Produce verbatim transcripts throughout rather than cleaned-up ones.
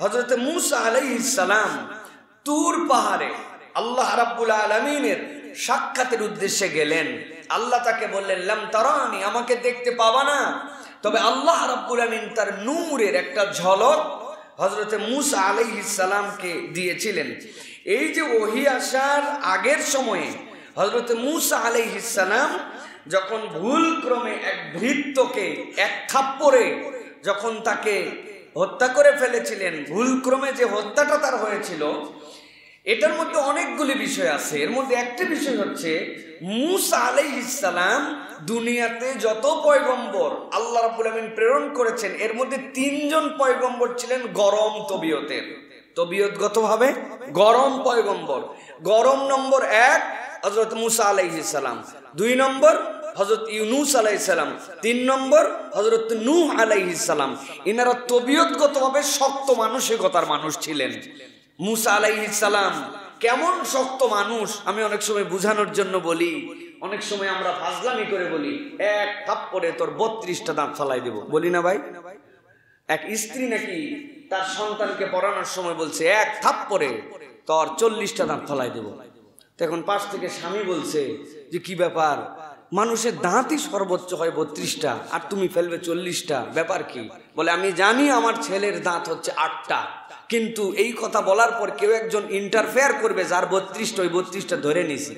হযরত মূসা আলাইহিস সালাম তুর পাহাড়ে আল্লাহ রাব্বুল আলামিনের সাক্ষাতের উদ্দেশ্যে গেলেন। আল্লাহ তাকে বললেন, লাম তারানি, আমাকে দেখতে পাবা না, তবে আল্লাহ রাব্বুল আলামিন তার নূরের একটা ঝলক হযরত মূসা আলাইহিস সালামকে দিয়েছিলেন। এই যে ওহী আসার আগের সময়ে হযরত মূসা আলাইহিস সালাম যখন ভুলক্রমে এক ভৃত্যকে এক থাপ্পড়ে যখন তাকে হত্যা করে ফেলেছিলেন, ভুলক্রমে যে হত্যাটা তার হয়েছিল, এটার মধ্যে অনেকগুলি বিষয় আছে। এর মধ্যে একটা বিষয় হচ্ছে মূসা আলাইহিস সালাম দুনিয়াতে যত পয়গম্বর আল্লাহ রাব্বুল আমিন প্রেরণ করেছেন, এর মধ্যে তিনজন পয়গম্বর ছিলেন গরম তবিয়তের, তবিয়তগতভাবে গরম পয়গম্বর। গরম নম্বর এক হযরত মূসা আলাইহিস সালাম, দুই নম্বর হযরত ইউনূস আলাইহিস সালাম, তিন নম্বর হযরত নূহ আলাইহিস সালাম। এনারা তবিয়তগতভাবে শক্ত মানসিকতার মানুষ ছিলেন। মূসা আলাইহিস সালাম কেমন শক্ত মানুষ আমি অনেক সময় বোঝানোর জন্য বলি, অনেক সময় আমরা ফাজলামি করে বলি, এক থাপ্পড়ে তোর বত্রিশটা দাঁত ফালাই দেব, বলি না ভাই? এক স্ত্রী নাকি তার সন্তানকে পড়ানোর সময় বলছে, এক থাপ্পড়ে তোর চল্লিশটা দাঁত ফালাই দেব। তখন পাশ থেকে স্বামী বলছে যে কি ব্যাপার, মানুষের দাঁতই সর্বোচ্চ হয় বত্রিশটা আর তুমি ফেলবে চল্লিশটা, ব্যাপার কি? বলে, আমি জানি আমার ছেলের দাঁত হচ্ছে আটটা, কিন্তু এই কথা বলার পর কেউ একজন ইন্টারফেয়ার করবে, যার বত্রিশটা, ওই বত্রিশটা ধরে নিছি।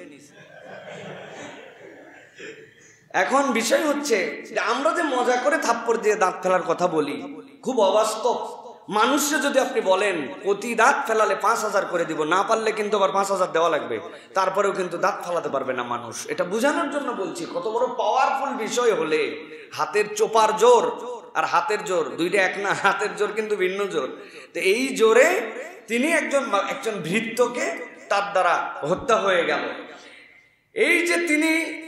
এখন বিষয় হচ্ছে যে আমরা যে মজা করে থাপ্পড় দিয়ে দাঁত ফেলার কথা বলি, খুব অবাস্তব। মানুষকে যদি আপনি বলেন প্রতি দাঁত ফেলালে পাঁচ হাজার করে দিব, না পারলে কিন্তু আবার পাঁচ হাজার দেওয়া লাগবে, তারপরেও কিন্তু দাঁত ফেলাতে পারবে না মানুষ। এটা বোঝানোর জন্য বলছি, কত বড় পাওয়ারফুল বিষয় হলে হাতের চোপার জোর আর হাতের জোর দুইটা এক না, হাতের জোর কিন্তু ভিন্ন জোর। তো এই জোরে তিনি একজন একজন ভৃত্যকে তার দ্বারা হত্যা হয়ে গেল। এই যে তিনি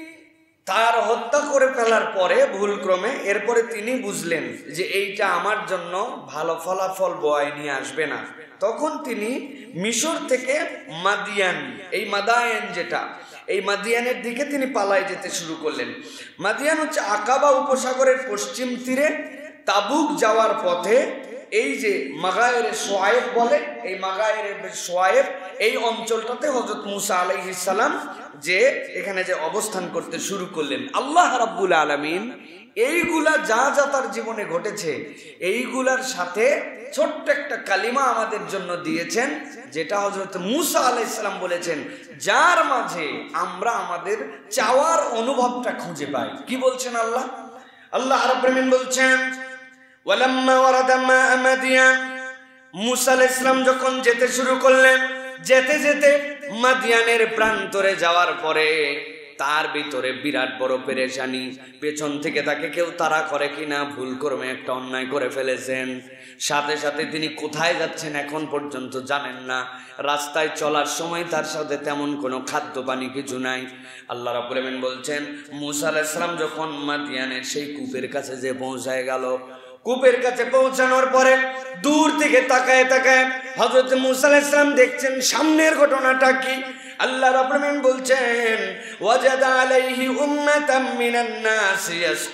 তার হত্যা করে ফেলার পরে ভুলক্রমে এরপরে তিনি বুঝলেন যে এইটা আমার জন্য ভালো ফলাফল বয়ে নিয়ে আসবে না। তখন তিনি মিশর থেকে মাদিয়ান, এই মাদায়েন যেটা, এই মাদিয়ানের দিকে তিনি পালায় যেতে শুরু করলেন। মাদিয়ান হচ্ছে আকাবা উপসাগরের পশ্চিম তীরে তাবুক যাওয়ার পথে। এই যে মাগায়ের সোয়ায়েব বলে, এই মাগায়ের সোয়ায়েব, এই অঞ্চলটাতে হযরত মূসা আলাইহিস সালাম যে এখানে যে অবস্থান করতে শুরু করলেন। আল্লাহ রাব্বুল আলামিন এইগুলা যা যা তার জীবনে ঘটেছে, এইগুলার সাথে ছোট্ট একটা কালিমা আমাদের জন্য দিয়েছেন, যেটা হযরত মূসা আলাইহিস সালাম বলেছেন, যার মাঝে আমরা আমাদের চাওয়ার অনুভবটা খুঁজে পাই। কি বলছেন আল্লাহ? আল্লাহ রাব্বুল আলামিন বলছেন, ওয়ালাম্মা ওয়ারাদা মাআ মাদিয়ান, মূসা আলাইহিস সালাম যখন যেতে শুরু করলেন, যেতে যেতে মাদিয়ানের প্রান্তরে যাওয়ার পরে তার ভিতরে বিরাট বড় পেরেশানি। পেছন থেকে তাকে কেউ তাড়া করে কিনা, ভুল ক্রমে একটা অন্যায় করে ফেলেছেন। সাথে সাথে তিনি কোথায় যাচ্ছেন এখন পর্যন্ত জানেন না। রাস্তায় চলার সময় তার সাথে তেমন কোনো খাদ্য পানি কিছু নাই। আল্লাহ রাব্বুল আমিন বলছেন, মূসা আলাইহিস সালাম যখন মাদিয়ানের সেই কূপের কাছে যে পৌঁছায় গেল, কূপের কাছে পৌঁছানোর পরে দূর থেকে তাকায় তাকায় হযরত মূসা আলাইহিস সালাম দেখছেন সামনের ঘটনাটা কি। আল্লাহ রাব্বুল আমিন বলছেন, ওয়াজাদা আলাইহি উম্মাতাম মিনান নাস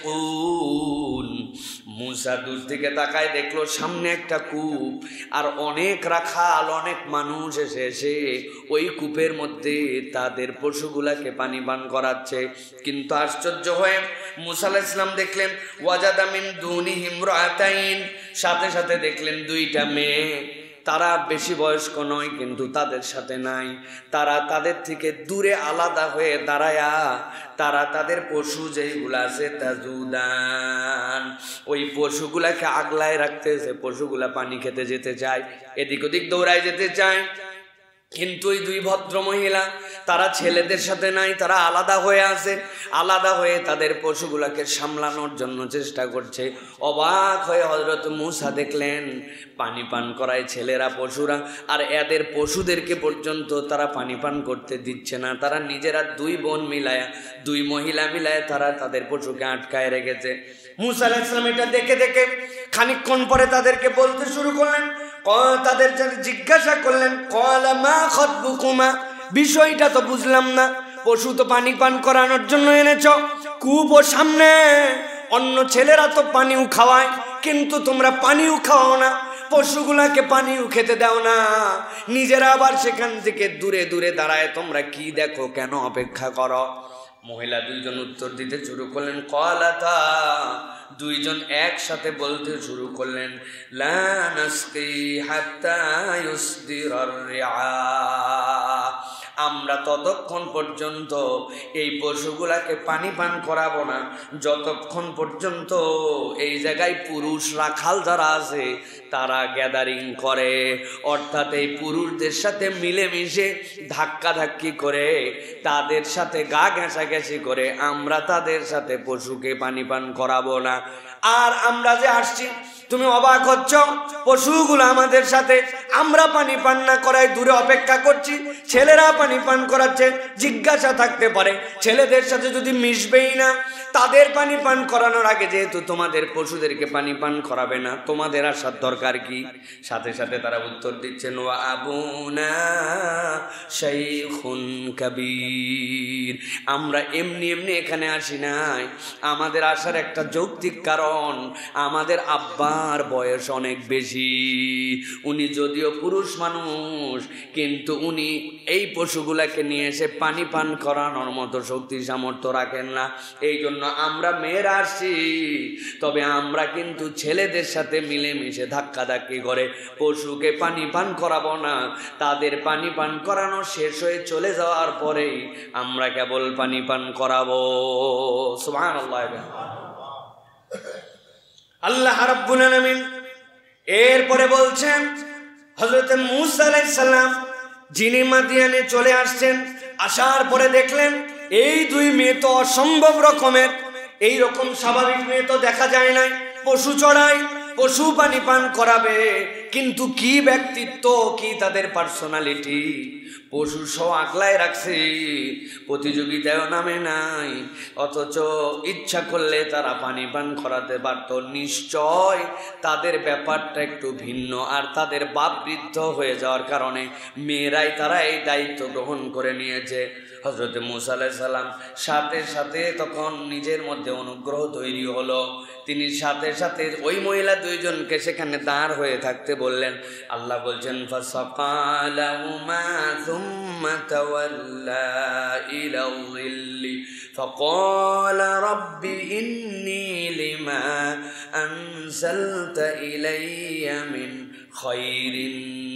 ইয়াসকুন। মূসা দূর থেকে তাকায় দেখলো সামনে একটা কূপ, আর অনেক রাখাল, অনেক মানুষ এসে এসে ওই কূপের মধ্যে তাদের পশুগুলাকে পানি পান করাচ্ছে। কিন্তু আশ্চর্য হয়ে মূসা আলাইহিস সালাম দেখলেন, ওয়াজাদা মিন দুনিহিম রাতাইন, সাথে সাথে দেখলেন দুইটা মেয়ে। তারা বেশি বয়স্ক নয়, কিন্তু তাদের সাথে নাই। তারা তাদের থেকে দূরে আলাদা হয়ে দাঁড়ায়া তারা তাদের পশু যেইগুলা আছে তাজুদান, ওই পশুগুলাকে আগলায় রাখতেছে। পশুগুলা পানি খেতে যেতে চায়, এদিক ওদিক দৌড়ায় যেতে চায়, কিন্তু ওই দুই ভদ্র মহিলা তারা ছেলেদের সাথে নাই, তারা আলাদা হয়ে আছে। আলাদা হয়ে তাদের পশুগুলাকে সামলানোর জন্য চেষ্টা করছে। অবাক হয়ে হযরত মূসা দেখলেন পানি পান করায় ছেলেরা, পশুরা, আর এদের পশুদেরকে পর্যন্ত তারা পানি পান করতে দিচ্ছে না। তারা নিজেরা দুই বোন মিলায়া, দুই মহিলা মিলায় তারা তাদের পশুকে আটকায় রেখেছে। মূসা আলাইহিস সালাম এটা দেখে দেখে খানিকক্ষণ পরে তাদেরকে বলতে শুরু করলেন, তাদের জিজ্ঞাসা করলেন, ক্বালা মা খাতবুকুমা, বিষয়টা তো বুঝলাম না। পশু তো পানি পান করানোর জন্য এনেছ, কূপও সামনে, অন্য ছেলেরা তো পানিও খাওয়ায়, কিন্তু তোমরা পানিও খাওয়াও না। পশুগুলাকে পানিও খেতে দাও না, নিজেরা আবার সেখান থেকে দূরে দূরে দাঁড়ায় তোমরা কি দেখো, কেন অপেক্ষা করো? মহিলা দুইজন উত্তর দিতে শুরু করলেন, ক্বালাতা, দুইজন একসাথে বলতে শুরু করলেন, লা নাসকি হাত্তা ইউসদিরার রিআ, আমরা ততক্ষণ পর্যন্ত এই পশুগুলাকে পানি পান করাবো না যতক্ষণ পর্যন্ত এই জায়গায় পুরুষ রাখাল যারা আছে তারা গ্যাদারিং করে, অর্থাৎ এই পুরুষদের সাথে মিলেমিশে ধাক্কাধাক্কি করে, তাদের সাথে গা ঘেঁষাঘেঁষি করে আমরা তাদের সাথে পশুকে পানি পান করাবো না। আর আমরা যে আসছি, তুমি অবাক হচ্ছ, পশুগুলো আমাদের সাথে, আমরা পানি পান না করায় দূরে অপেক্ষা করছি, ছেলেরা পানি পান করাচ্ছে। জিজ্ঞাসা থাকতে পারে, ছেলেদের সাথে যদি মিশবেই না, তাদের পানি পান করানোর আগে যেহেতু তোমাদের পশুদেরকে পানি পান করাবে না, তোমাদের আসার দরকার কি? সাথে সাথে তারা উত্তর দিচ্ছেন, ওয়া আবুনা শাইখুন কাবীর, আমরা এমনি এমনি এখানে আসি নাই, আমাদের আসার একটা যৌক্তিক কারণ, আমাদের আব্বার বয়স অনেক বেশি, উনি যদিও পুরুষ মানুষ কিন্তু উনি এই পশুগুলাকে নিয়ে এসে পানি পান করানোর মতো শক্তি সামর্থ্য রাখেন না, এই জন্য আমরা মেয়েরা আসছি, তবে আমরা কিন্তু ছেলেদের সাথে মিলেমিশে ধাক্কাধাক্কি করে পশুকে পানি পান করাবো না, তাদের পানি পান করানো শেষ হয়ে চলে যাওয়ার পরেই আমরা কেবল পানি পান করাবো। সুবহানাল্লাহ। আল্লাহ রাব্বুল আলামিন এরপরে বলছেন, হযরত মূসা আলাইহিস সালাম যিনি মাদিয়ানে চলে আসছেন, আসার পরে দেখলেন এই দুই মেয়ে তো অসম্ভব রকমের, এই রকম স্বাভাবিক মেয়ে তো দেখা যায় নাই, পশু চড়াই, পশু পানি পান করাবে, কিন্তু কি ব্যক্তিত্ব, কি তাদের পার্সোনালিটি, পশু সহ আগলায় রাখছে, প্রতিযোগিতায়ও নামে নাই, অথচ ইচ্ছা করলে তারা পানি পান করাতে পারত। নিশ্চয় তাদের ব্যাপারটা একটু ভিন্ন, আর তাদের বাপ বৃদ্ধ হয়ে যাওয়ার কারণে মেয়েরাই তারা এই দায়িত্ব গ্রহণ করে নিয়েছে। হযরত মূসা আলাইহিস সালাম সাথে সাথে তখন নিজের মধ্যে অনুগ্রহ তৈরি হলো, তিনি সাথে সাথে ওই মহিলা দুইজনকে সেখানে দাঁড় হয়ে থাকতে বললেন। আল্লাহ বলছেন, ফাসাকালাহুমা সুম্মা তাওয়াল্লা ইলাল যিল্লি ফাকালা রাব্বি ইন্নী লিমা আনসালতা ইলাইয়া মিন খায়রিন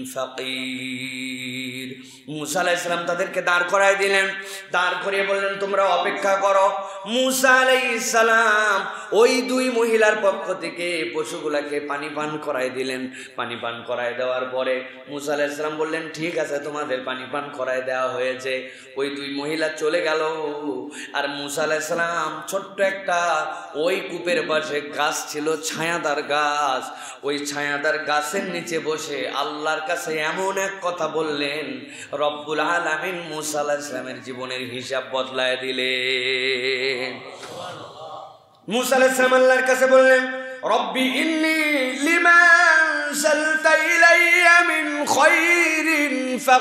ফাকির। মূসা আলাইহিস সালাম তাদেরকে দাঁড় করায় দিলেন, দাঁড় করিয়ে বললেন, তোমরা অপেক্ষা করো। মূসা আলাইহিস সালাম ওই দুই মহিলার পক্ষ থেকে পশুগুলাকে পানি পান করায় দিলেন। পানি পান করায় দেওয়ার পরে মূসা আলাইহিস সালাম বললেন, ঠিক আছে, তোমাদের পানি পান করায় দেওয়া হয়েছে। ওই দুই মহিলা চলে গেল, আর মূসা আলাইহিস সালাম ছোট্ট একটা ওই কূপের পাশে গাছ ছিল, ছায়াদার গাছ, ওই ছায়াদার গাছের নিচে বসে আল্লাহর কাছে এমন এক কথা বললেন, রব্বুল আলামিন মূসা আলাইহিস সালামের জীবনের হিসাব বদলায় দিলেন। মূসা আলাইহিস সালাম আল্লাহর কাছে বললেন, রব্বি ইন্নী লিমা আনসালতা ইলাইয়া মিন খায়রিন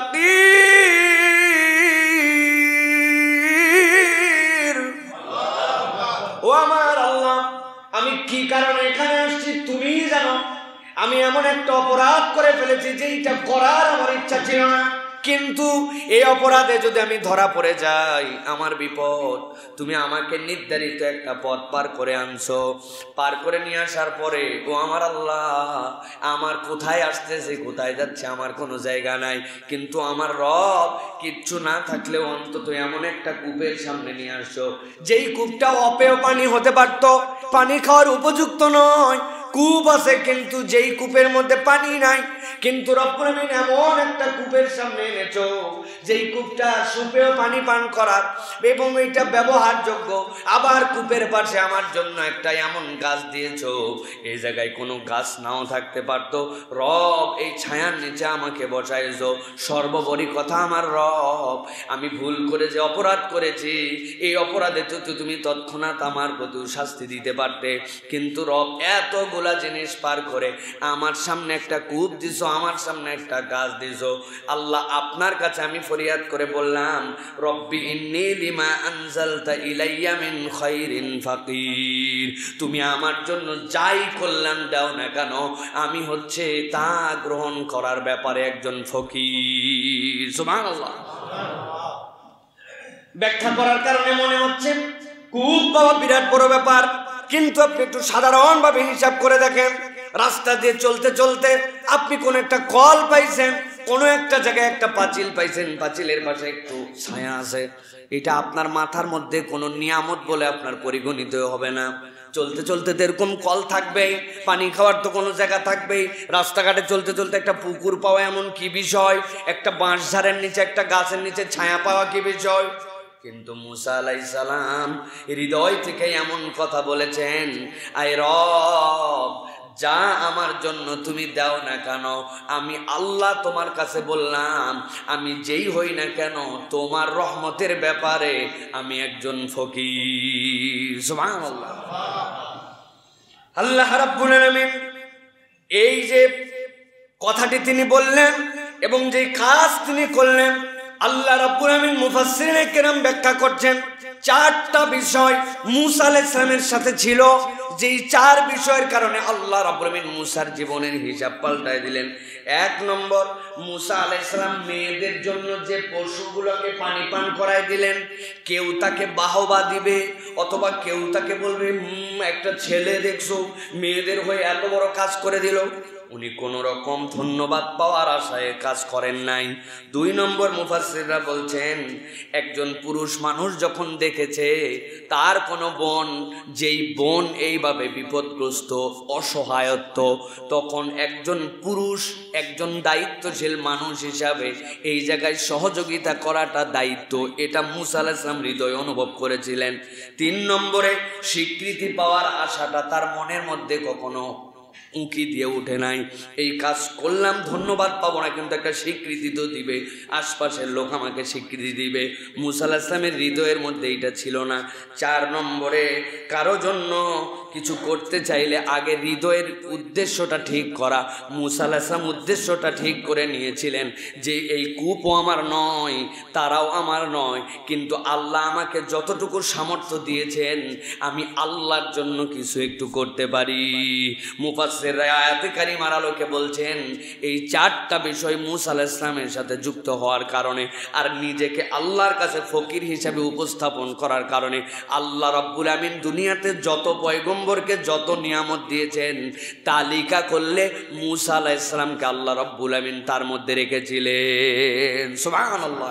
ফাকির। ও আমার আল্লাহ, আমি কি কারণে এখানে আসছি তুমিই জানো। আমি এমন একটা অপরাধ করে ফেলেছি যেটা করার আমার ইচ্ছা ছিল না, কিন্তু এই অপরাধে যদি আমি ধরা পড়ে যাই আমার বিপদ। তুমি আমাকে নির্ধারিত একটা পথ পার করে আনছো, পার করে নিয়ে আসার পরে ও আমার আল্লাহ, আমার কোথায় আসতেছে কোথায় যাচ্ছে আমার কোনো জায়গা নাই, কিন্তু আমার রব কিচ্ছু না থাকলেও অন্তত এমন একটা কূপের সামনে নিয়ে আসছো যেই কূপটা অপেয় পানি হতে পারতো, পানি খাওয়ার উপযুক্ত নয়। কূপ আছে কিন্তু যেই কূপের মধ্যে পানি নাই, কিন্তু রব্বুল আমিন এমন একটা কূপের সামনে এনেছো যেই কূপটা সুপেয় পানি পান করার এবং এটা ব্যবহারযোগ্য। আবার কূপের পাশে আমার জন্য একটা এমন গাছ দিয়েছো, এই জায়গায় কোনো গাছ নাও থাকতে পারতো। রব, এই ছায়ার নিচে আমাকে বসাইছো। সর্বোপরি কথা আমার রব, আমি ভুল করে যে অপরাধ করেছি, এই অপরাধে তো তুমি তৎক্ষণাৎ আমার প্রতি শাস্তি দিতে পারতে, কিন্তু রব এতগুলা জিনিস পার করে আমার সামনে একটা কূপ দিছ, দিছো, আমার সামনে একটা গাছ দিছো। আল্লাহ আপনার কাছে আমি ফরিয়াদ করে বললাম, রব্বি ইন্নী লিমা আনজালতা ইলাইয়া মিন খাইরিন ফাকির, তুমি আমার জন্য যাই কল্যাণ দাও না কেন আমি হচ্ছে তা গ্রহণ করার ব্যাপারে একজন ফকির। সুবহানাল্লাহ। ব্যাখ্যা করার কারণে মনে হচ্ছে খুব বাবা বিরাট বড় ব্যাপার, কিন্তু আপনি একটু সাধারণ ভাবে হিসাব করে দেখেন। রাস্তা দিয়ে চলতে চলতে আপনি কোন একটা কল পাইছেন, কোন একটা জায়গায় একটা পাঁচিল পাইছেন, পাঁচিলের পাশে একটু ছায়া আছে, এটা আপনার মাথার মধ্যে কোনো নিয়ামত বলে আপনার পরিগণিত হবে না। চলতে চলতে এরকম কল থাকবেই, পানি খাওয়ার তো কোনো জায়গা থাকবেই। রাস্তাঘাটে চলতে চলতে একটা পুকুর পাওয়া এমন কি বিষয়, একটা বাঁশ ঝাড়ের নিচে একটা গাছের নিচে ছায়া পাওয়া কি বিষয়। কিন্তু মুসা আলাইহিস সালাম হৃদয় থেকে এমন কথা বলেছেন, আয় রব, যা আমার জন্য তুমি দাও না কেন আমি আল্লাহ তোমার কাছে বললাম, আমি যেই হই না কেন তোমার রহমতের ব্যাপারে আমি একজন ফকির। সুবহানাল্লাহ। আল্লাহ রাব্বুল আলামিন এই যে কথাটি তিনি বললেন এবং যে কাজ তিনি করলেন, আল্লাহ রাব্বুল আলামিন মুফাসসিরিনে কেরাম ব্যাখ্যা করছেন চারটা বিষয় মুসা আলাইহিস সালামের সাথে ছিল, যেই চার বিষয়ের কারণে আল্লাহ রাব্বুল আলামিন মুসার জীবনের হিসাব পাল্টায় দিলেন। এক নম্বর, মুসা আলাইহিস সালাম মেয়েদের জন্য যে পশুগুলোকে পানি পান করায় দিলেন, কেউ তাকে বাহবা দিবে অথবা কেউ তাকে বলবে হুম একটা ছেলে দেখছো মেয়েদের হয়ে এত বড় কাজ করে দিল, উনি কোন রকম ধন্যবাদ পাওয়ার আশায় কাজ করেন নাই। দুই নম্বর, মুফাসসিররা বলছেন একজন পুরুষ মানুষ যখন দেখেছে তার কোনো বোন, যেই বোন এইভাবে বিপদগ্রস্ত অসহায়ত্ব, তখন একজন পুরুষ একজন দায়িত্বশীল মানুষ হিসাবে এই জায়গায় সহযোগিতা করাটা দায়িত্ব, এটা মুসা আলাইহিস সালাম হৃদয়ে অনুভব করেছিলেন। তিন নম্বরে, স্বীকৃতি পাওয়ার আশাটা তার মনের মধ্যে কখনো উঁকি দিয়ে উঠে নাই। এই কাজ করলাম ধন্যবাদ পাবো না, কিন্তু একটা স্বীকৃতি তো দিবে, আশপাশের লোক আমাকে স্বীকৃতি দিবে। মুসা আলাইহিস সালামের হৃদয়ের মধ্যে এটা ছিল না। চার নম্বরে, কারো জন্য কিছু করতে চাইলে আগে হৃদয়ের উদ্দেশ্যটা ঠিক করা। মুসা আলাইহিস সালাম উদ্দেশ্যটা ঠিক করে নিয়েছিলেন যে এই কূপও আমার নয়, তারাও আমার নয়, কিন্তু আল্লাহ আমাকে যতটুকু সামর্থ্য দিয়েছেন আমি আল্লাহর জন্য কিছু একটু করতে পারি। মুফাসসির আয়াতে কারিমার আলোকে বলছেন এই চারটা বিষয় মুসা আলাইহিস সালামের সাথে যুক্ত হওয়ার কারণে আর নিজেকে আল্লাহর কাছে ফকির হিসেবে উপস্থাপন করার কারণে আল্লাহ রাব্বুল আমিন দুনিয়াতে যত পয়গম্বরকে যত নিয়ামত দিয়েছেন তালিকা করলে মুসা আলাইহিস সালামকে আল্লাহ রাব্বুল আমিন তার মধ্যে রেখেছিলেন। সুবহানাল্লাহ।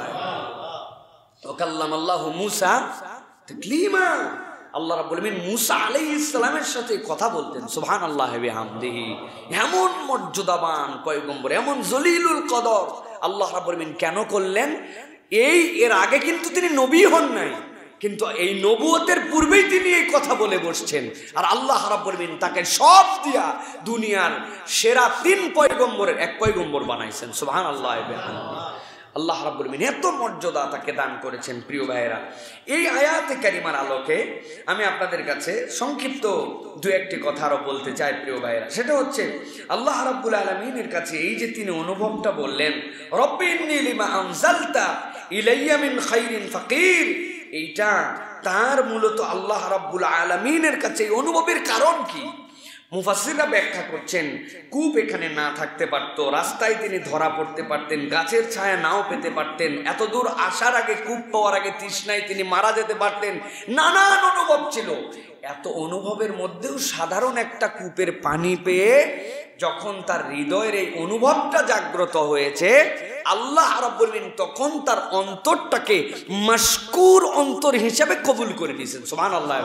ওয়া কাল্লামাল্লাহু মুসা তাকলিমা। আল্লাহ রাব্বুল আমিন মুসা আলাইহিস সালামের সাথে কথা বলতেন। সুবহানাল্লাহি ওয়া বিহামদিহি। এমন মর্যাদাবান পয়গম্বর, এমন জলিলুল কদর আল্লাহ রাব্বুল আমিন কেন করলেন? এই এর আগে কিন্তু তিনি নবী হন নাই, কিন্তু এই নবুয়তের পূর্বেই তিনি এই কথা বলে বসছেন, আর আল্লাহ রাব্বুল আমিন তাকে সব দিয়া দুনিয়ার সেরা তিন পয়গম্বরের এক পয়গম্বর বানাইছেন। সুবহানাল্লাহি ওয়া বিহামদিহি। আল্লাহ রাব্বুল আমিন এত মর্যাদা তাকে দান করেছেন। প্রিয় ভাইয়েরা, এই আয়াতে কারিমার আলোকে আমি আপনাদের কাছে সংক্ষিপ্ত দু একটি কথা আরো বলতে চাই প্রিয় ভাইয়েরা। সেটা হচ্ছে আল্লাহ রাব্বুল আলামিনের কাছে এই যে তিনি অনুভবটা বললেন, রব্বি ইন্নী লিমা আনজালতা ইলাইয়া মিন খাইরিন ফাকির, এইটা তার মূলত আল্লাহ রাব্বুল আলামিনের কাছে এই অনুভবের কারণ কি? মুফাসসিররা ব্যাখ্যা করছেন কূপ এখানে না থাকতে পারত, রাস্তায় তিনি ধরা পড়তে পারতেন, গাছের ছায়া নাও পেতে পারতেন, এত দূর আসার আগে কূপ পাওয়ার আগে তৃষ্ণায় তিনি মারা যেতে পারতেন, নানান অনুভব ছিল। এত অনুভবের মধ্যেও সাধারণ একটা কূপের পানি পেয়ে যখন তার হৃদয়ের এই অনুভবটা জাগ্রত হয়েছে, আল্লাহ রাব্বুল আমিন তখন তার অন্তরটাকে মাশকুর অন্তর হিসেবে কবুল করে নিয়েছেন। সুবহানাল্লাহ।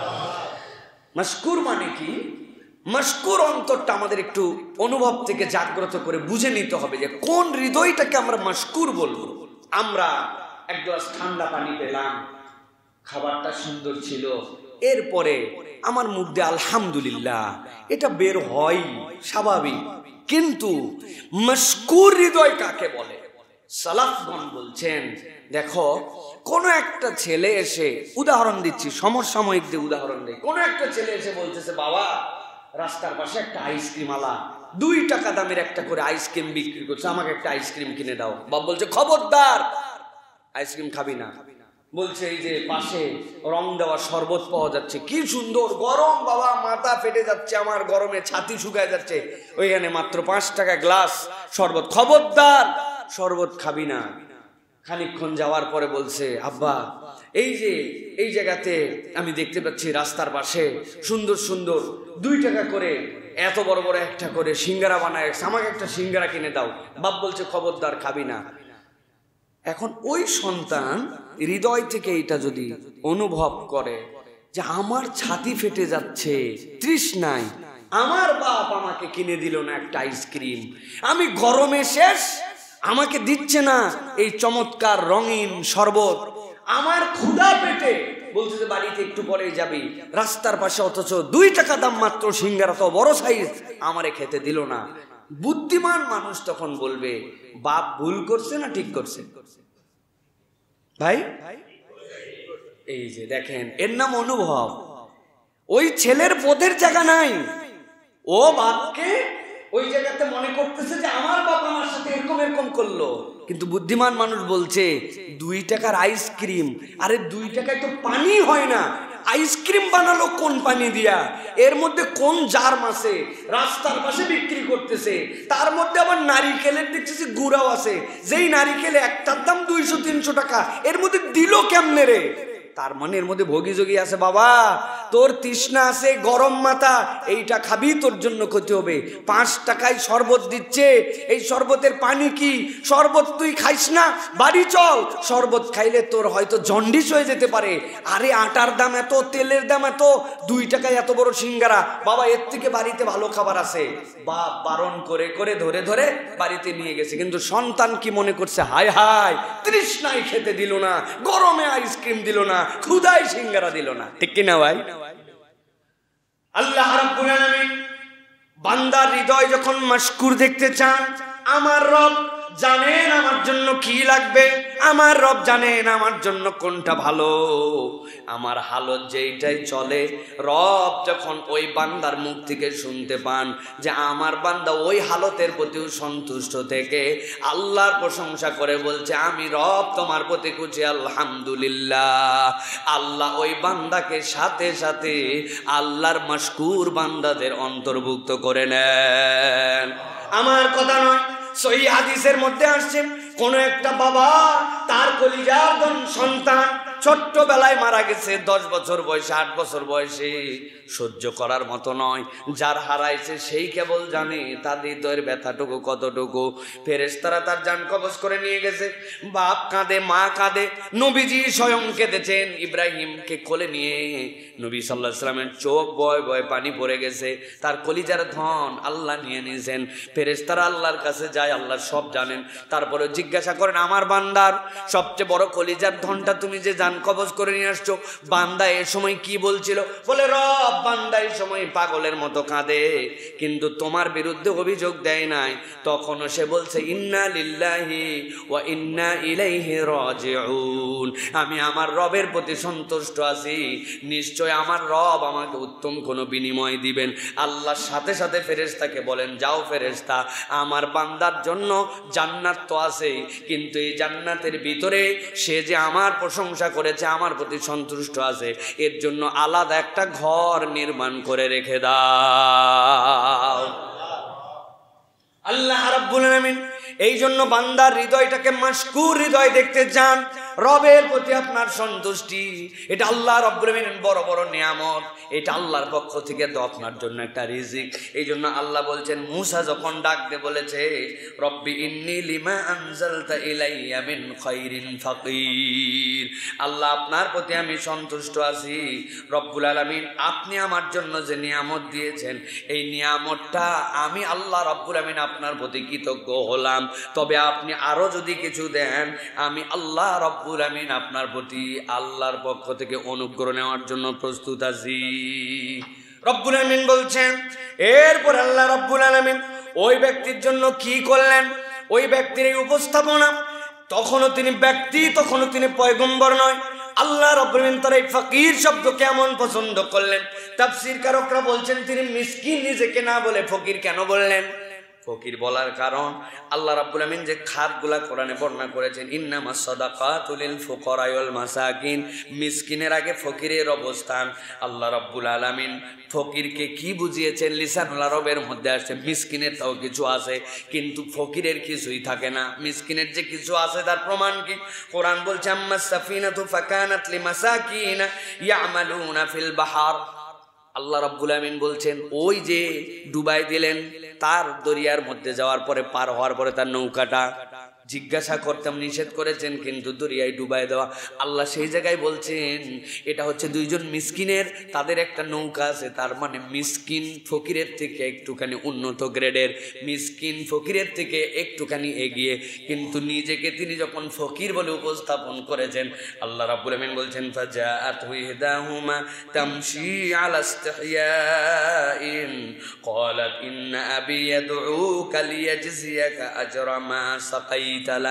মাশকুর মানে কি? মাশকুর অন্তরটা আমাদের একটু অনুভব থেকে জাগ্রত করে বুঝে নিতে হবে যে কোন হৃদয়টাকে আমরা মাশকুর বলবো। আমরা এক গ্লাস ঠান্ডা পানি পেলাম, খাবারটা সুন্দর ছিল, এরপরে আমার মুখ দিয়ে আলহামদুলিল্লাহ এটা বের হয় স্বাভাবিক, কিন্তু মাশকুর হৃদয় কাকে বলে? সালাফগণ বলছেন, দেখো কোন একটা ছেলে এসে, উদাহরণ দিচ্ছি সমসাময়িক দিয়ে উদাহরণ দেয়, কোন একটা ছেলে এসে বলতেছে বাবা রাস্তার পাশে একটা আইসক্রিম আলা দুই টাকা দামের একটা করে আইসক্রিম বিক্রি করছে, আমাকে একটা আইসক্রিম কিনে দাও। বাপ বলছে খবরদার, আইসক্রিম খাবি না। বলছে এই যে পাশে রং দেওয়া শরবত পাওয়া যাচ্ছে, কি সুন্দর গরম, বাবা মাথা ফেটে যাচ্ছে আমার, গরমে ছাতি শুকায় যাচ্ছে, ওইখানে মাত্র পাঁচ টাকা গ্লাস শরবত, খবরদার শরবত খাবি না। খানিকক্ষণ যাওয়ার পরে বলছে আব্বা এই যে এই জায়গাতে আমি দেখতে পাচ্ছি রাস্তার পাশে সুন্দর সুন্দর দুই টাকা করে এত বড় বড় একটা করে সিঙ্গারা বানায়, আমাকে একটা সিঙ্গারা কিনে দাও। বাপ বলছে খবরদার খাবি না। এখন ওই সন্তান হৃদয় থেকে এটা যদি অনুভব করে যে আমার ছাতি ফেটে যাচ্ছে তৃষ্ণায়, আমার বাপ আমাকে কিনে দিল না একটা আইসক্রিম, আমি গরমে শেষ, আমাকে দিচ্ছে না এই চমৎকার রঙিন শরবত, আমার ক্ষুধা পেটে বলছে যে বাড়িতে একটু পরে যাবি, রাস্তার পাশে অথচ দুই টাকা দাম মাত্র সিঙ্গারা, তো বড় সাইজ, আমারে খেতে দিল না। বুদ্ধিমান মানুষ তখন বলবে বাপ ভুল করছে না ঠিক করছে? ভাই এই যে দেখেন, এর নাম অনুভব। ওই ছেলের বোধের জায়গা নাই, ও বাপকে ওই জায়গাতে মনে করতেছে যে আমার বাপ আমার সাথে এরকম এরকম করলো, কিন্তু বুদ্ধিমান মানুষ বলছে দুই টাকার আইসক্রিম, আরে দুই টাকায় তো পানি হয় না, আইসক্রিম বানালো কোন পানি দিয়া, এর মধ্যে কোন জার মাসে রাস্তার পাশে বিক্রি করতেছে, তার মধ্যে আবার নারিকেলের দেখতেছি গুঁড়াও আছে, যেই নারিকেলে একটার দাম দুইশো তিনশো টাকা, এর মধ্যে দিল কেমনে রে? তার মানে এর মধ্যে ভোগী যোগী আছে। বাবা তোর তৃষ্ণা আছে, গরম মাথা, এইটা খাবি তোর জন্য ক্ষতি হবে। পাঁচ টাকায় শরবত দিচ্ছে, এই শরবতের পানি কি? শরবত তুই খাইস না, বাড়ি চল, শরবত খাইলে তোর হয়তো জন্ডিস হয়ে যেতে পারে। আরে আটার দাম এত, তেলের দাম এত, দুই টাকায় এত বড় সিঙ্গারা, বাবা এর থেকে বাড়িতে ভালো খাবার আছে। বাপ বারণ করে করে ধরে ধরে বাড়িতে নিয়ে গেছে, কিন্তু সন্তান কি মনে করছে, হায় হায় তৃষ্ণায় খেতে দিল না, গরমে আইসক্রিম দিল না, ক্ষুধায় সিঙ্গারা দিল না। ঠিক কিনা ভাই? আল্লাহ রাব্বুল আলামিন বান্দার হৃদয় যখন মাশকুর দেখতে চান, আমার রব জানেন আমার জন্য কি লাগবে, আমার রব জানেন আমার জন্য কোনটা ভালো, আমার হালত যেইটাই চলে, রব যখন ওই বান্দার মুখ থেকে শুনতে পান যে আমার বান্দা ওই হালতের প্রতিও সন্তুষ্ট থেকে আল্লাহর প্রশংসা করে বলছে আমি রব তোমার প্রতি খুশি, আলহামদুলিল্লাহ, আল্লাহ ওই বান্দাকে সাথে সাথে আল্লাহর মাশকুর বান্দাদের অন্তর্ভুক্ত করে নেন। আমার কথা নয়, সহিহ হাদিসের মধ্যে আসছে কোন একটা বাবা তার কলিজার সন্তান ছোট্টবেলায় মারা গেছে, দশ বছর বয়সে, আট বছর বয়সে, সহ্য করার মতো নয়, যার হারাইছে সেই কেবল জানে তার হৃদয়ের ব্যথাটুকু কতটুকু। ফেরেশতারা তার জান কবজ করে নিয়ে গেছে, বাপ কাঁদে, মা কাঁদে, নবীজি স্বয়ং কেঁদেছেন, ইব্রাহিমকে কোলে নিয়ে নবী সাল্লাল্লাহু আলাইহি ওয়াসাল্লামের চোখ বয় বয় পানি পড়ে গেছে, তার কলিজার ধন আল্লাহ নিয়ে নিয়েছেন। ফেরেশতারা আল্লাহর কাছে যায়, আল্লাহ সব জানেন, তারপরে জিজ্ঞাসা করেন আমার বান্দার সবচেয়ে বড় কলিজার ধনটা তুমি যে জান কবজ করে নিয়ে আসছো, বান্দা এ সময় কি বলছিল? বলে রব বান্দা এই সময় পাগলের মতো কাঁদে, কিন্তু তোমার বিরুদ্ধে অভিযোগ দেয় নাই। তখনও সে বলছে ইন্না লিল্লাহি ওয়া ইন্না ইলাইহি রাজিউন, আমি আমার রবের প্রতি সন্তুষ্ট আছি, নিশ্চয় আমার রব আমাকে উত্তম কোনো বিনিময় দিবেন। আল্লাহর সাথে সাথে ফেরেশতাকে বলেন যাও ফেরেশতা, আমার বান্দার জন্য জান্নাত তো আছে, কিন্তু এই জান্নাতের ভিতরে সে যে আমার প্রশংসা করেছে, আমার প্রতি সন্তুষ্ট আছে, এর জন্য আলাদা একটা ঘর নির্মাণ করে রেখে দাও। আল্লাহ রাব্বুল আলামিন এই জন্য বান্দার হৃদয়টাকে মাশকুর হৃদয় দেখতে চান, রবের প্রতি আপনার সন্তুষ্টি, এটা আল্লাহ রাব্বুল আলামিন বড় বড় নিয়ামত, এটা আল্লাহর পক্ষ থেকে তো আপনার জন্য একটা রিজিক। এই জন্য আল্লাহ বলছেন, মুসা যখন ডাক দিয়ে বলেছে রব্বি ইন্নী লিমা আনজালতা ইলাইয়া মিন খায়রিন ফাকির, আল্লাহ আপনার প্রতি আমি সন্তুষ্ট আছি, রব্বুল আলামিন আপনি আমার জন্য যে নিয়ামত দিয়েছেন এই নিয়ামতটা আমি আল্লাহ রব্বুল আলামিন আপনার প্রতি কৃতজ্ঞ হলাম, তবে আপনি আরো যদি কিছু দেন আমি আল্লাহ রব্বুল আমিন আপনার প্রতি আল্লাহর পক্ষ থেকে অনুগ্রহ নেওয়ার জন্য প্রস্তুত আছি। রব্বুল আমিন বলছেন, এরপর আল্লাহ রব্বুল আমিন ওই ব্যক্তির জন্য কি করলেন? ওই ব্যক্তির এই উপস্থাপনা, তখনও তিনি ব্যক্তি, তখনও তিনি পয়গম্বর নয়। আল্লাহ রব্বুল আমিন তার এই ফকির শব্দ কেমন পছন্দ করলেন? তাফসীর কারকরা বলছেন তিনি মিসকিন নিজেকে না বলে ফকির কেন বললেন? ফকির বলার কারণ আল্লাহ রাব্বুল আমিন যে খাতগুলা কোরআনে বর্ণনা করেছেন, ইন্নামাস সাদাকাতু লিল ফুকারা ওয়াল মাসাকিন, মিসকিনের আগে ফকিরের অবস্থান। আল্লাহ রাব্বুল আলামিন ফকিরকে কি বুঝিয়েছেন? লিসানুল আরবের মধ্যে আসছে মিসকিনের তাও কিছু আছে, কিন্তু ফকিরের কিছুই থাকে না। মিসকিনের যে কিছু আছে তার প্রমাণ কি? কোরআন বলছে, আম্মাস সাফিনাতু ফাকানাত লিমাসাকিন ইয়ামালুনা ফিল বাহার। আল্লাহ রাব্বুল আমিন বলছেন, ওই যে ডুবাই দিলেন, তার দরিয়ার মধ্যে যাওয়ার পরে পার হওয়ার পরে তার নৌকাটা জিজ্ঞাসা করতাম, নিষেধ করেছেন কিন্তু দরিয়ায় ডুবাই দেওয়া। আল্লাহ সেই জায়গায় বলছেন এটা হচ্ছে দুইজন মিসকিনের, তাদের একটা নৌকা আছে। তার মানে মিসকিন ফকিরের থেকে একটুখানি উন্নত গ্রেডের, মিসকিন ফকিরের থেকে একটুখানি এগিয়ে, কিন্তু নিজেকে তিনি যখন ফকির বলে উপস্থাপন করেছেন, আল্লাহ রাব্বুল আমিন বলছেন, ফাজাআতু ইহদাহুমা তামশি আলা ইসতিহয়াইন ক্বালাত ইন্না আবি ইয়াদউকা লিয়াজজিয়াকা আজরা মা সাকাই।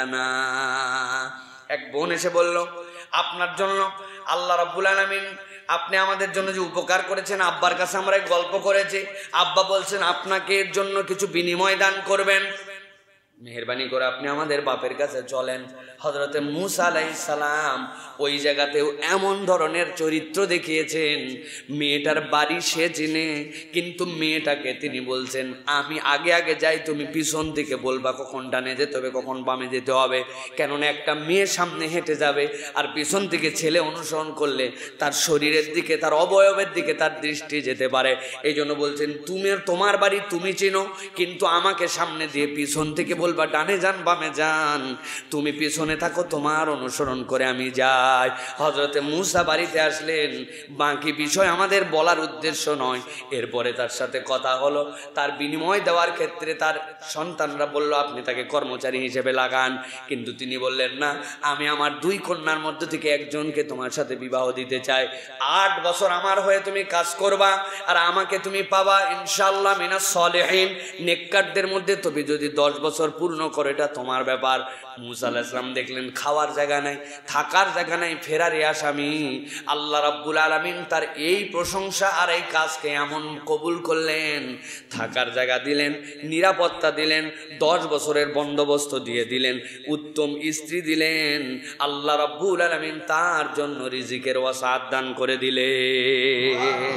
এক বোন এসে বলল, আপনার জন্য আল্লাহ রাব্বুল আলামিন আপনি আমাদের জন্য যে উপকার করেছেন, আব্বার কাছে আমরা গল্প করেছি, আব্বা বলছেন আপনাকে এর জন্য কিছু বিনিময় দান করবেন, মেহেরবানি করে আপনি আমাদের বাপের কাছে চলেন। হযরতে মূসা আলাইহিস সালাম ওই জায়গাতেও এমন ধরনের চরিত্র দেখিয়েছেন, মেয়েটার বাড়ি সে চিনে, কিন্তু মেয়েটাকে তিনি বলছেন আমি আগে আগে যাই, তুমি পিছন থেকে বলবা কখন ডানে যেতে হবে কখন বামে যেতে হবে, কেননা একটা মেয়ে সামনে হেঁটে যাবে আর পিছন থেকে ছেলে অনুসরণ করলে তার শরীরের দিকে, তার অবয়বের দিকে তার দৃষ্টি যেতে পারে। এই জন্য বলছেন তুমি তোমার বাড়ি তুমি চিনো, কিন্তু আমাকে সামনে দিয়ে পিছন থেকে বলবা ডানে যান বামে যান, তুমি পিছনে থাকো, তোমার অনুসরণ করে আমি যাই। হযরতে মূসা বাড়িতে আসলেন, বাকি বিষয় আমাদের বলার উদ্দেশ্য নয়। এরপরে তার সাথে কথা হলো, তার বিনিময় দেওয়ার ক্ষেত্রে তার সন্তানরা বলল আপনি তাকে কর্মচারী হিসেবে লাগান, কিন্তু তিনি বললেন না, আমি আমার দুই কন্যার মধ্যে থেকে একজনকে তোমার সাথে বিবাহ দিতে চাই, আট বছর আমার হয়ে তুমি কাজ করবা আর আমাকে তুমি পাবা ইনশাআল্লাহ মিনাস সলিহিন, নেককারদের মধ্যে। তবে যদি দশ বছর পূর্ণ করে এটা তোমার ব্যাপার। মূসা আলাইহিস সালাম দেখলেন খাওয়ার জায়গা নাই, থাকার জায়গা নাই, ফেরারে আসামি। আল্লাহ রাব্বুল আলামিন তার এই প্রশংসা আর এই কাজকে এমন কবুল করলেন, থাকার জায়গা দিলেন, নিরাপত্তা দিলেন, দশ বছরের বন্দোবস্ত দিয়ে দিলেন, উত্তম স্ত্রী দিলেন। আল্লাহ রাব্বুল আলামিন তার জন্য রিজিকের ওয়াসাত দান করে দিলেন।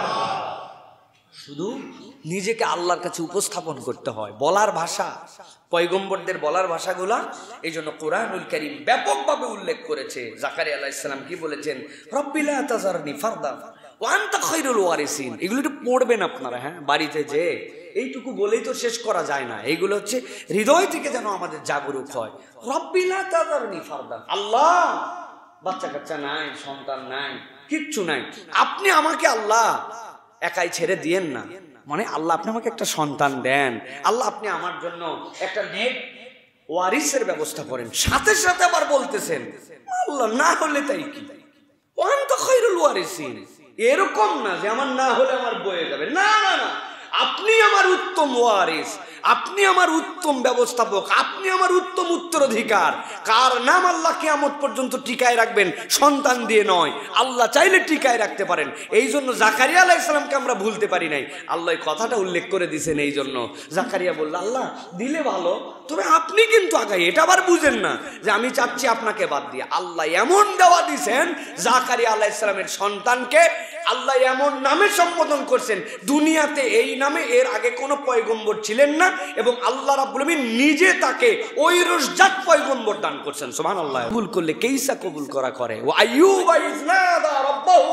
শুধু নিজেকে আল্লাহর কাছে উপস্থাপন করতে হয়, বলার ভাষা, পয়গম্বরদের বলার ভাষাগুলা। এই জন্য কোরআনুল কারীম ব্যাপকভাবে উল্লেখ করেছে। জাকারিয়া আলাইহিস সালাম কি বলেছেন? রব্বি লা তাযারনি ফারদা ওয়া আনতা খায়রুল ওয়ারিসিন। এগুলো একটু পড়বেন আপনারা, হ্যাঁ, বাড়িতে যে। এইটুকু বলেই তো শেষ করা যায় না, এইগুলো হচ্ছে হৃদয় থেকে যেন আমাদের জাগরুক হয়। রব্বি লা তাযারনি ফারদা, আল্লাহ বাচ্চা কাচ্চা নাই, সন্তান নাই, কিচ্ছু নাই, আপনি আমাকে আল্লাহ একাই ছেড়ে দিয়েন না। মানে আল্লাহ আপনি আমাকে একটা সন্তান দেন, আল্লাহ আপনি আমার জন্য একটা নেক ওয়ারিসের ব্যবস্থা করেন। সাথে সাথে আবার বলতেছেন আল্লাহ না হলে তাই কি, ওয়ান্তা খায়রুল ওয়ারিসিন। এরকম না যে আমার না হলে আমার বয়ে যাবে, না না না, আপনি আমার উত্তম ওয়ারিস, আপনি আমার উত্তম ব্যবস্থাপক, আপনি আমার উত্তম উত্তরাধিকার। কার নাম আল্লাহ কিয়ামত পর্যন্ত টিকায় রাখবেন সন্তান দিয়ে নয়, আল্লাহ চাইলে টিকায় রাখতে পারেন। এই জন্য জাকারিয়া আলাইহিস সালামকে আমরা ভুলতে পারি নাই, আল্লাহ এই কথাটা উল্লেখ করে দিয়েছেন। এই জন্য জাকারিয়া বলল আল্লাহ দিলে ভালো, তবে আপনি কিন্তু আগাই, এটা আবার বুঝেন না যে আমি চাচ্ছি আপনাকে বাদ দিয়ে। আল্লাহ এমন দেওয়া দিয়েছেন জাকারিয়া আলাইহিস সালামের সন্তানকে, আল্লাহ এমন নামে সম্বোধন করছেন, দুনিয়াতে এই নামে এর আগে কোনো পয়গম্বর ছিলেন না, এবং আল্লাহ রাব্বুল আমিন নিজে তাকে ওই রোজজাত পয়গম্বর দান করছেন। সুবহানাল্লাহ। কবুল করলে কেইসা কবুল করা করে। ওয়া আইয়ুব ইজনাদা রাব্বাহু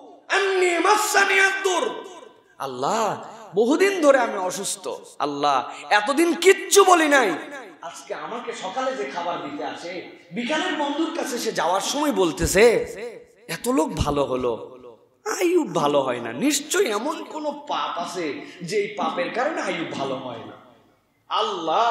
আন্নী মাসসানি আদ-দুর, আল্লাহ বহুদিন ধরে আমি অসুস্থ, আল্লাহ এতদিন কিচ্ছু বলি নাই, আজকে আমাকে সকালে যে খাবার দিতে আসে, বিকালের বন্ধুর কাছে সে যাওয়ার সময় বলতেছে এত লোক ভালো হলো, আইয়ুব ভালো হয় না। নিশ্চয়ই এমন কোন পাপ আছে যে এই পাপের কারণে আইয়ুব ভালো হয় না। আল্লাহ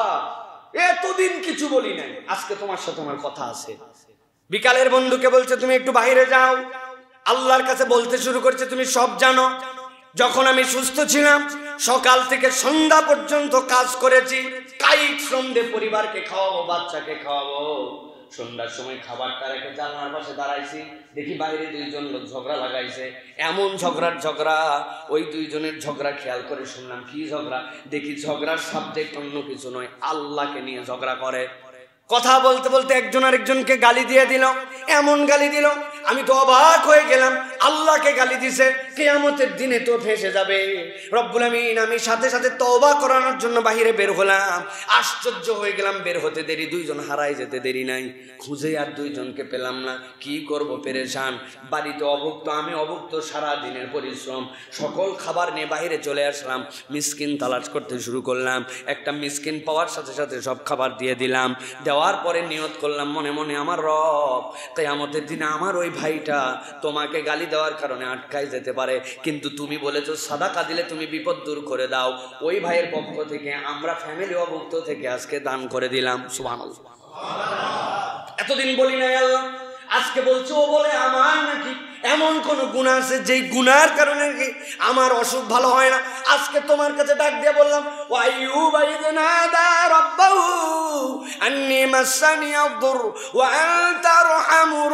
এতদিন কিছু বলি নাই, আজকে তোমার সাথে আমার কথা আছে। বিকালের বন্ধুকে বলছে তুমি একটু বাইরে যাও, আল্লাহর কাছে বলতে শুরু করছে তুমি সব জানো, যখন আমি সুস্থ ছিলাম সকাল থেকে সন্ধ্যা পর্যন্ত কাজ করেছি, কায়িক শ্রম দিয়ে পরিবারকে খাওয়াবো, বাচ্চাকে খাওয়াবো, সন্ধ্যার সময় খাবারটা রেখে জানলার পাশে দাঁড়াইছি, দেখি বাইরে দুইজন লোক ঝগড়া লাগাইছে। এমন ঝগড়ার ঝগড়া, ওই দুইজনের ঝগড়া খেয়াল করে শুনলাম কি ঝগড়া, দেখি ঝগড়ার সাবজেক্ট অন্য কিছু নয়, আল্লাহকে নিয়ে ঝগড়া করে। কথা বলতে বলতে একজন আরেকজনকে গালি দিয়ে দিল, এমন গালি দিল আমি তো অবাক হয়ে গেলাম। আল্লাহকে গালি দিছে, কিয়ামতের দিনে তো ফেঁসে যাবে। রব্বুল আমিন, আমি সাথে সাথে তওবা করানোর জন্য বাহিরে বের হলাম। আশ্চর্য হয়ে গেলাম, বের হতে দেরি, দুইজন হারাই যেতে দেরি নাই। খুঁজে আর দুইজনকে পেলাম না, কি করব পেরেশান। বাড়িতে অভুক্ত, আমি অভুক্ত, সারা দিনের পরিশ্রম, সকল খাবার নিয়ে বাহিরে চলে আসলাম। মিসকিন তালাশ করতে শুরু করলাম। একটা মিসকিন পাওয়ার সাথে সাথে সব খাবার দিয়ে দিলাম। দেওয়ার পরে নিয়ত করলাম মনে মনে, আমার রব, কিয়ামতের দিনে আমার ওই ভাইটা তোমাকে গালি দেওয়ার কারণে আটকায় যেতে পারে, কিন্তু তুমি বলেছো সাদাকা দিলে তুমি বিপদ দূর করে দাও। ওই ভাইয়ের পক্ষ থেকে আমরা ফ্যামিলি অভুক্ত থেকে আজকে দান করে দিলাম। সুবহানাল্লাহ। এতদিন বলি নাই আল্লাহ, আজকে বলছো ও বলে আমার নাকি এমন কোন গুনাহ আছে যেই গুনার কারণে কি আমার অসুখ ভালো হয় না? আজকে তোমার কাছে ডাক দিয়ে বললাম, ওয়া আইয়ুব ইয নাদা রাব্বাহু আন্নী মাসানি আদ-দুর ওয়া আনতা আরহামুর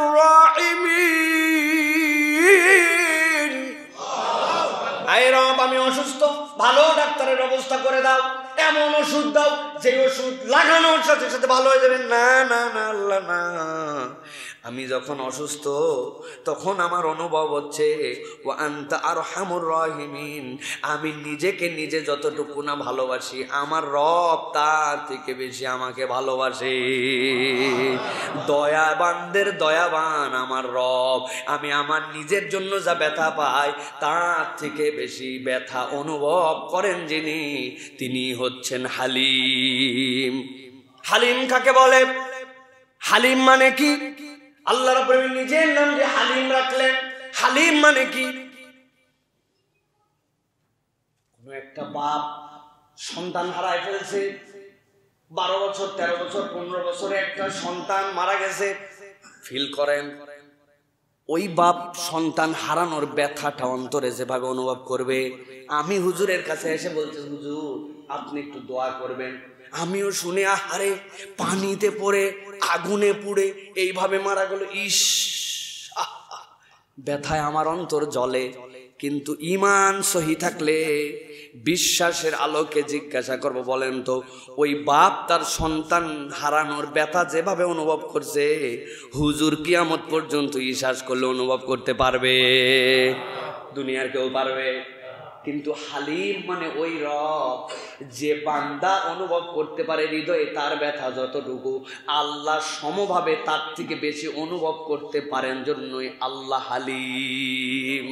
রাহিমিন। আয় রব, আমি অসুস্থ, ভালো ডাক্তারের ব্যবস্থা করে দাও, এমন ওষুধ দাও যে ওষুধ লাগানোর সাথে সাথে ভালো হয়ে যাবে। না না না আল্লাহ না, আমি যখন অসুস্থ তখন আমার অনুভব হচ্ছে ওয়া আনতা আরহামুর রাহিমিন, আমি নিজেকে নিজে যতটুকু না ভালোবাসি, আমার রব তার থেকে বেশি আমাকে ভালোবাসে। দয়াবানদের দয়াবান আমার রব, আমি আমার নিজের জন্য যা ব্যথা পাই তার থেকে বেশি ব্যথা অনুভব করেন যিনি, তিনি হচ্ছেন হালিম। হালিম কাকে বলে? হালিম মানে কি? আল্লাহ রাব্বুল আলামিন নিজের নাম যে হালিম রাখলেন। হালিম মানে কি? কোন একটা বাপ সন্তান হারায় ফেলছে, বারো বছর তেরো বছর পনেরো বছরে একটা সন্তান মারা গেছে, ফিল করেন ওই বাপ সন্তান হারানোর ব্যথাটা অন্তরে যেভাবে অনুভব করবে। আমি হুজুরের কাছে এসে বলছি, হুজুর আপনি একটু দোয়া করবেন, আমিও শুনে আহারে পানিতে পড়ে আগুনে পুড়ে এইভাবে মারা গেল, ইস ব্যথায় আমার অন্তর জ্বলে। কিন্তু ঈমান সহি থাকলে বিশ্বাসের আলোকে জিজ্ঞাসা করব, বলেন তো ওই বাপ তার সন্তান হারানোর ব্যথা যেভাবে অনুভব করছে, হুজুর কিয়ামত পর্যন্ত ইশাস করলে অনুভব করতে পারবে? দুনিয়ার কেউ পারবে? কিন্তু হালিম মানে ওই রব যে বান্দা অনুভব করতে পারে হৃদয়ে তার ব্যথা যতটুকু, আল্লাহ সমভাবে তার থেকে বেশি অনুভব করতে পারেন, জন্যই আল্লাহ হালিম।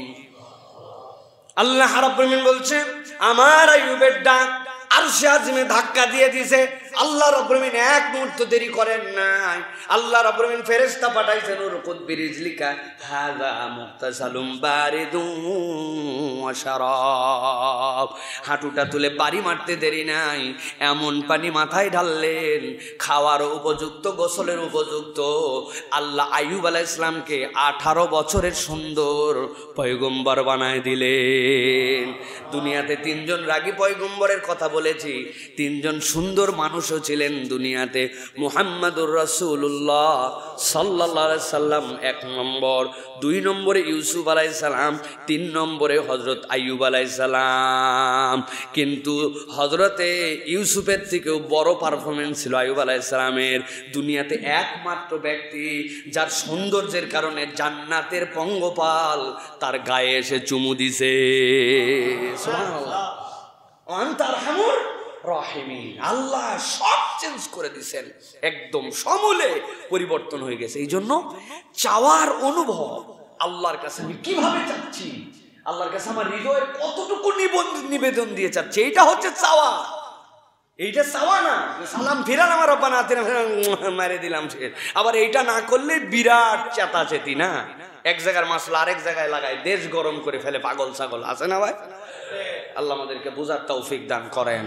আল্লাহ রাব্বুল আলামিন বলছে, আমার আইয়ুবের ডাক আরশে আজিমে ধাক্কা দিয়ে দিয়েছে। আল্লাহ রাব্বুল আলামিন এক মুহূর্ত দেরি করেন নাই। আল্লাহ রাব্বুল আলামিন ফেরেশতা পাঠাইছেন, উরকুদ বিরিজলিকা হাযা মুগতাসালুম বারিদুন ওয়া শারাব। হাঁটুটা তুলে বাড়ি মারতে দেরি নাই, এমন পানি মাথায় ঢাললেন খাওয়ার উপযুক্ত, গোসলের উপযুক্ত। আল্লাহ আইয়ুব আলাইহিস সালামকে আঠারো বছরের সুন্দর পয়গম্বর বানায় দিলেন। দুনিয়াতে তিনজন রাগী পয়গম্বরের কথা বলেছি, তিনজন সুন্দর মানুষও ছিলেন দুনিয়াতে। মুহাম্মাদুর রাসূলুল্লাহ সাল্লাল্লাহু আলাইহি সাল্লাম এক নম্বর, দুই নম্বরে ইউসুফ আলাইহিস সালাম, তিন নম্বরে হযরত আইয়ুব আলাইহিস সালাম। কিন্তু হযরতে ইউসুফের থেকেও বড় পারফরমেন্স ছিল আইয়ুব আলাইহিস সালামের। দুনিয়াতে একমাত্র ব্যক্তি যার সৌন্দর্যের কারণে জান্নাতের পঙ্গপাল তার গায়ে এসে চুমু দিছে। সুবহানাল্লাহ। আনতার হামুর রাহিমিন, আল্লাহ সব চেঞ্জ করে দিয়েছেন, একদম সমূলে পরিবর্তন হয়ে গেছে। এই জন্য চাওয়ার অনুভব, আল্লাহর কাছে আমি কিভাবে চাচ্ছি, আল্লাহর কাছে আমার হৃদয়ের কতটুকু নিবেদন দিয়ে চাচ্ছি, এইটা হচ্ছে চাওয়া। এইটা চাওয়া না সালাম ফিরান আমার রব্বানা আতিনা মেরে দিলাম সে, আবার এইটা না করলে বিরাট চেতাচেতি না, এক জায়গার মাসলা আরেক জায়গায় লাগায় দেশ গরম করে ফেলে, পাগল ছাগল আছে না ভাই? আল্লাহ আমাদেরকে বুঝার তৌফিক দান করেন।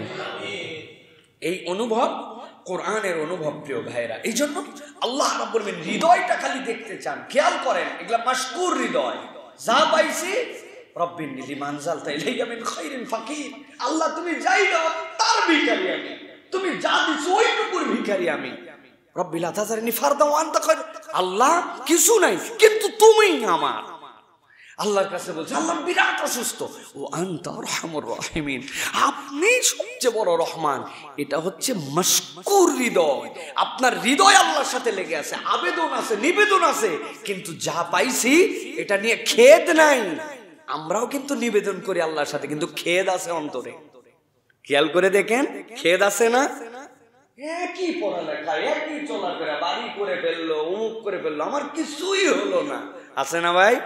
এই অনুভব কোরআনের অনুভব প্রিয় ভাইরা। এই জন্য আল্লাহ রাব্বুল আলামিন হৃদয়টা খালি দেখতে চান, খেয়াল করেন এগুলা মাশকুর হৃদয়। যা পাইছি রব্বিন লিমান জালতা ইলাইয়া মিন খাইরিন ফাকির, আল্লাহ তুমি যাই দাও তার ভিখারি আমি, তুমি যা দিছো ওইটুকুর ভিখারি আমি। রব্বি লা তাযারনি ফারদা ওয়া আনতা খায়র, আল্লাহ কিছু নাই কিন্তু তুমি আমার। আল্লাহর কাছে বলছে আল্লাহ বিরাট অসুস্থ, ও আনতা আরহামুর রাহিমিন, আপনি সবচেয়ে বড় রহমান। এটা হচ্ছে মশকুর হৃদয়। আপনার হৃদয় আল্লাহর সাথে লেগে আছে, আবেদন আছে, নিবেদন আছে, কিন্তু যা পাইছি এটা নিয়ে খেদ নাই। আমরাও কিন্তু নিবেদন করি আল্লাহর সাথে, কিন্তু খেদ আছে অন্তরে। খেয়াল করে দেখেন, খেদ আছে না? একই পড়ালেখা, একই চলাফেরা, বাড়ি করে ফেললো, অমুক করে ফেললো, আমার কিছুই হলো না, আছে না ভাই?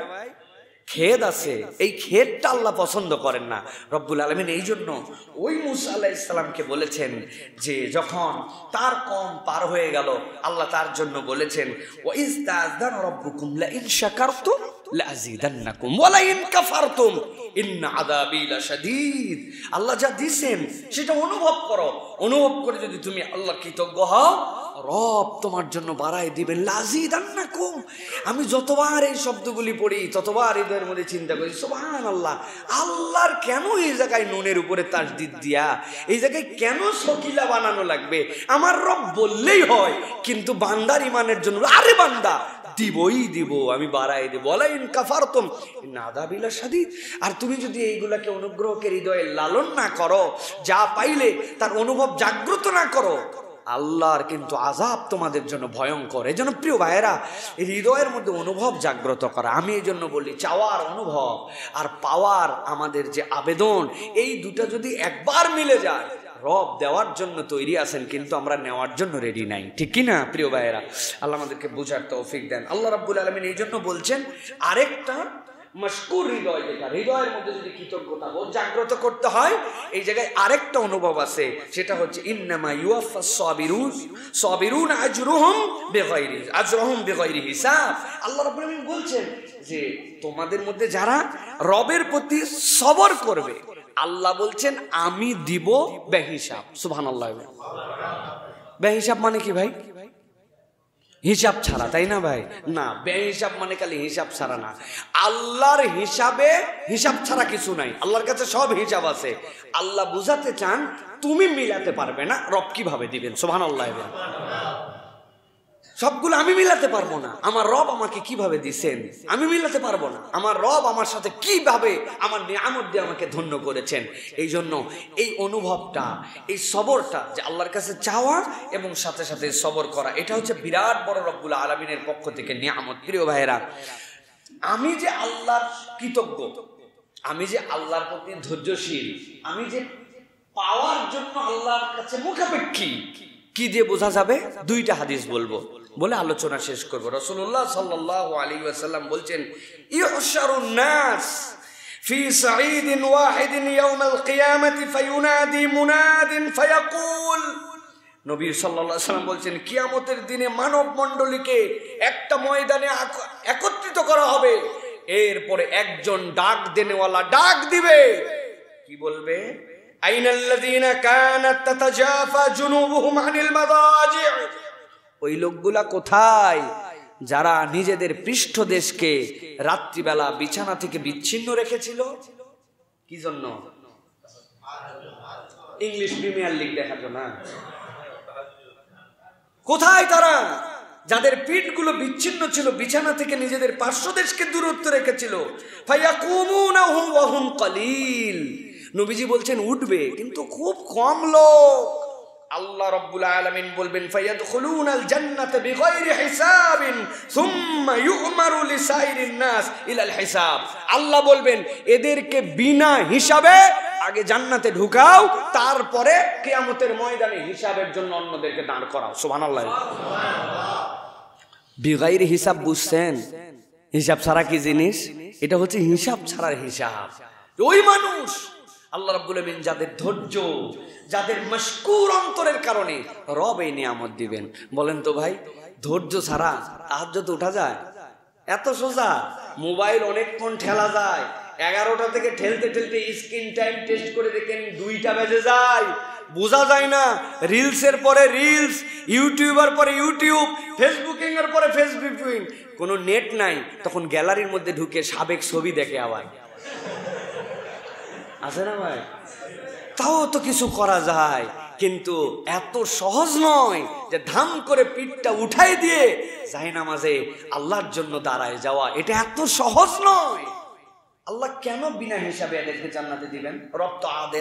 খেদ আছে। এই খেদটা আল্লাহ পছন্দ করেন না রব্বুল আলামিন। এই জন্য ওই মুসা আলাইহিস সালামকে বলেছেন যে যখন তার কম পার হয়ে গেল, আল্লাহ তার জন্য বলেছেন ওয়াইজ তাআযানা রাব্বুকুম লা ইন শাকারতুম লা আযীদান্নাকুম ওয়া লা ইন কাফারতুম ইন্না আযাবী লাশাদীদ। আল্লাহ যা দিয়েছেন সেটা অনুভব করো, অনুভব করে যদি তুমি আল্লাহ কৃতজ্ঞ হও, রব তোমার জন্য বাড়াই দিবেন। লাযীদান্নাকুম। আমি যতবার এই শব্দগুলি পড়ি ততবার হৃদয়ের মধ্যে চিন্তা করি সুবহানাল্লাহ, আল্লাহর কেন এই জায়গায় নুনের উপরে তাসদিদ দিয়া এই জায়গায় কেন শকিলা বানানো লাগবে? আমার রব বললেই হয়, কিন্তু বান্দার ইমানের জন্য আরে বান্দা দিবই দিব, আমি বাড়াই দেব। ওয়ালা ইন কাফারতুম ইন্না আযাবী লাশাদীদ। আর তুমি যদি এইগুলাকে অনুগ্রহকে হৃদয়ে লালন না করো, যা পাইলে তার অনুভব জাগ্রত না করো, আল্লাহর কিন্তু আযাব তোমাদের জন্য ভয়ঙ্কর। এই জন্য প্রিয় ভাইয়েরা, হৃদয়ের মধ্যে অনুভব জাগ্রত করা, আমি এই জন্য বলি চাওয়ার অনুভব আর পাওয়ার আমাদের যে আবেদন, এই দুটা যদি একবার মিলে যায়, রব দেওয়ার জন্য তৈরি আছেন, কিন্তু আমরা নেওয়ার জন্য রেডি নাই। ঠিক কি না প্রিয় ভাইয়েরা? আল্লাহ আমাদেরকে বোঝার তৌফিক দেন। আল্লাহ রাব্বুল আলামিন এই জন্য বলছেন আরেকটা মশকুর হৃদয়, যেটা হৃদয়ের মধ্যে যদি কৃতজ্ঞতা বোধ জাগ্রত করতে হয়, এই জায়গায় আরেকটা অনুভব আছে, সেটা হচ্ছে ইন্নামা ইউওয়াফাস সাবিরুন সাবিরুন আজরুহুম বিগাইরি আজরুহুম বিগাইরি হিসাব। আল্লাহ রাব্বুল আলামিন বলছেন যে তোমাদের মধ্যে যারা রবের প্রতি সবর করবে, আল্লাহ বলছেন আমি দিব বেহিসাব। সুবহানাল্লাহ। বেহিসাব মানে কি ভাই? হিসাব ছাড়া, তাই না ভাই? না, বেহিসাব মানে খালি হিসাব ছাড়া না। আল্লাহর হিসাবে হিসাব ছাড়া কিছু নাই, আল্লাহর কাছে সব হিসাব আছে। আল্লাহ বুঝাতে চান তুমি মিলাতে পারবে না, রব কিভাবে দিবেন। সুবহানাল্লাহ। সবগুলো আমি মিলাতে পারবো না, আমার রব আমাকে কিভাবে দিছেন আমি মিলাতে পারবো না। আমার রব আমার সাথে কিভাবে আমার নিয়ামত দিয়ে আমাকে ধন্য করেছেন। এই জন্য এই অনুভবটা, এই সবরটা, যে আল্লাহর কাছে চাওয়া এবং সাথে সাথে সবর করা, এটা হচ্ছে বিরাট বড় রব্বুল আলামিনের পক্ষ থেকে নিয়ামত। প্রিয় ভাইয়েরা, আমি যে আল্লাহর কৃতজ্ঞ, আমি যে আল্লাহর প্রতি ধৈর্যশীল, আমি যে পাওয়ার জন্য আল্লাহর কাছে মুখাপেক্ষী, কি দিয়ে বোঝা যাবে? দুইটা হাদিস বলবো, বলে আলোচনা শেষ করব। রাসূলুল্লাহ সাল্লাল্লাহু আলাইহি ওয়াসাল্লাম বলছেন ইহশারুন নাস ফি সাঈদিন ওয়াহিদিন ইয়াউমাল কিয়ামাতি ফায়ুনাদি মুনাদিন ফায়াকুল। নবী সাল্লাল্লাহু আলাইহি ওয়াসাল্লাম বলছেন কিয়ামতের দিনে মানব মণ্ডলীকে একটা ময়দানে একত্রিত করা হবে, এরপরে একজন ডাক দেনেওয়ালা ডাক দিবে। কি বলবে? আইনাল্লাযীনা কানাত তাতাজাফা জুনুবুহুম আনিল মাদাজি'। ওই লোকগুলা কোথায় যারা নিজেদের পৃষ্ঠদেশকে রাত্রিবেলা বিছানা থেকে বিচ্ছিন্ন রেখেছিল? কি জন্য? ইংলিশ প্রিমিয়ার লিগ দেখার জন্য। কোথায় তারা যাদের পিঠগুলো বিচ্ছিন্ন ছিল, বিছানা থেকে নিজেদের পার্শ্বদেশকে দূরত্ব রেখেছিল? ফায়াকুমুনা ওয়া হুম কালিল। নবীজি বলছেন উঠবে, কিন্তু খুব কম লোক। আল্লাহ রাব্বুল আলামিন বলবেন ফায়াদখুলুনাল জান্নাতা বিগাইরি হিসাবিন সুম্মা ইউমারু লিসাইরিন নাস ইলাল হিসাব। আল্লাহ বলবেন এদেরকে বিনা হিসাবে আগে জান্নাতে ঢুকাও, তারপরে কিয়ামতের ময়দানে হিসাবের জন্য অন্যদেরকে দাঁড় করাও। সুবহানাল্লাহ। বিগাইরি হিসাব বুঝছেন? হিসাব ছাড়া কি জিনিস? এটা হচ্ছে হিসাব ছাড়ার হিসাব। ওই মানুষ আল্লাহ রাব্বুল আলামিন যাদের ধৈর্য, যাদের মশকুর অন্তরের কারণে রব এই নিয়ামত দিবেন। বলেন তো ভাই, ধৈর্য ছাড়া তাহাজ্জুদ ওঠা যায়? এত সোজা। মোবাইল অনেকক্ষণ ঠেলা যায়, এগারোটা থেকে ঠেলতে ঠেলতে স্ক্রিন টাইম টেস্ট করে দেখেন দুইটা বেজে যায়, বোঝা যায় না। রিলসের পরে রিলস, ইউটিউবার পরে ইউটিউব, ফেসবুকিং এর পরে ফেসবুকিং, কোনো নেট নাই, তখন গ্যালারির মধ্যে ঢুকে সাবেক ছবি দেখে আবার। আছে না ভাই? তাও তো কিছু করা যায়, কিন্তু এত সহজ নয় যে ধাম করে পিঠটা উঠাই দিয়ে জায়নামাজে আল্লাহর জন্য দাঁড়ায় যাওয়া, এটা এত সহজ নয়। আল্লাহ কেন বিনা হিসাবে এদেরকে জান্নাতে দিবেন? রব তো আদেল।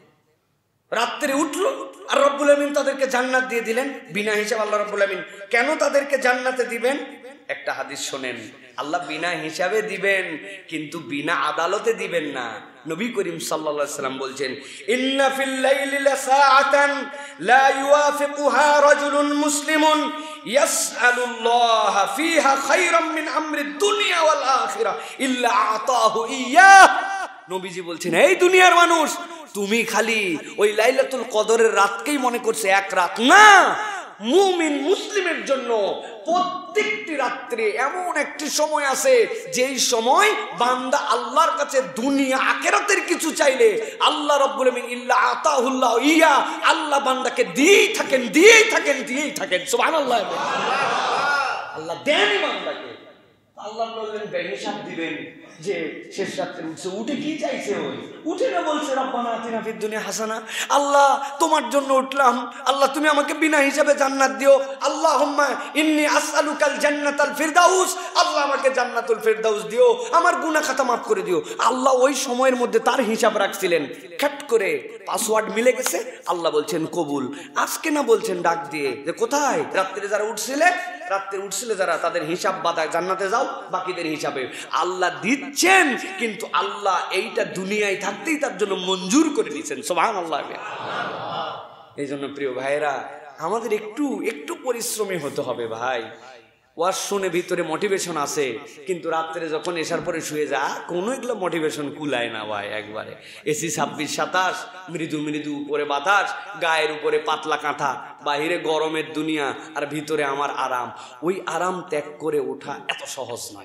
রাত্রে উঠলো আর রব্বুল আমিন তাদেরকে জান্নাত দিয়ে দিলেন বিনা হিসাবে। আল্লাহ রব্বুল আমিন কেন তাদেরকে জান্নাতে দিবেন? একটা হাদিস শোনেন, আল্লাহ বিনা হিসাবে দিবেন কিন্তু বিনা আদালতে দিবেন না। নবী করিম সাল্লাল্লাহু আলাইহি ওয়াসাল্লাম বলছেন, ইন্না ফিল লাইলি লাসাআতান লা ইউয়াফিকুহা রাজুলুন মুসলিমুন ইয়াসআলুল্লাহ ফিহা খায়রাম মিন আমরিদ দুনিয়া ওয়াল আখিরাহ ইল্লা আতাহু ইয়্যাহ। নবীজি বলছেন, এই দুনিয়ার মানুষ, তুমি খালি ওই লাইলাতুল কদরের রাতকেই মনে করছে এক রাত না। মুমিন মুসলিমের জন্য প্রত্যেকটি রাত্রে এমন একটি সময় আছে যেই সময় বান্দা আল্লাহর কাছে দুনিয়া আখিরাতের কিছু চাইলে আল্লাহ রাব্বুল আমিন ইল্লা আতাহুল্লাহ ইয়া, আল্লাহ বান্দাকে দিয়েই থাকেন দিয়েই থাকেন দিয়েই থাকেন। সুবহানাল্লাহ। আল্লাহ দেন বান্দাকে। আল্লাহ বললেন বেহিসাব দিবেন যে শেষ রাত্রে উঠছে, উঠে কি চাইছে? ওই উঠে না বলছে রব্বানা আতিনা ফিদ দুনিয়া হাসানা, আল্লাহ তোমার জন্য উঠলাম, আল্লাহ তুমি আমাকে বিনা হিসাবে জান্নাত দিও। আল্লাহুম্মা ইন্নী আসআলুকাল জান্নাতাল ফিরদাউস, আল্লাহ আমাকে জান্নাতুল ফিরদাউস দিও, আমার গুনাহ খাতা মাফ করে দিও। আল্লাহ ওই সময়ের মধ্যে তার হিসাব রাখছিলেন, খাট করে পাসওয়ার্ড মিলে গেছে। আল্লাহ বলছেন কবুল। আজকে না বলছেন ডাক দিয়ে যে কোথায় রাত্রে যারা উঠছিলে, রাত্রে উঠছিলে যারা, তাদের হিসাব বাদা জান্নাতে যাও, বাকিদের হিসাবে আল্লাহ দিচ্ছেন। কিন্তু আল্লাহ এইটা দুনিয়ায় থাকতেই তার জন্য মঞ্জুর করে দিচ্ছেন। সুবহানাল্লাহ। এই জন্য প্রিয় ভাইরা, আমাদের একটু একটু পরিশ্রমী হতে হবে ভাই। ওয়াজ শুনে ভিতরে মোটিভেশন আছে, কিন্তু রাত্রে যখন এসার পরে শুয়ে যা কোনো এগুলো মোটিভেশন কুলায় না ভাই। একবারে এসি ছাব্বিশ সাতাশ, মৃদু মৃদু উপরে বাতাস, গায়ের উপরে পাতলা কাঁথা, বাহিরে গরমের দুনিয়া, আর ভিতরে আমার আরাম। ওই আরাম ত্যাগ করে ওঠা এত সহজ নয়,